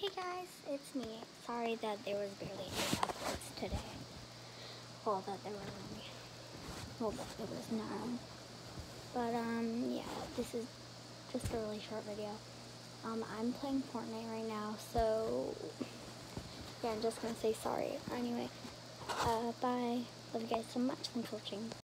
Hey guys, it's me. Sorry that there was barely any uploads today. Well, that there were only. Well, that there was none. But yeah, this is just a really short video. I'm playing Fortnite right now, so yeah, I'm just gonna say sorry. Anyway, bye. Love you guys so much. Thanks for watching.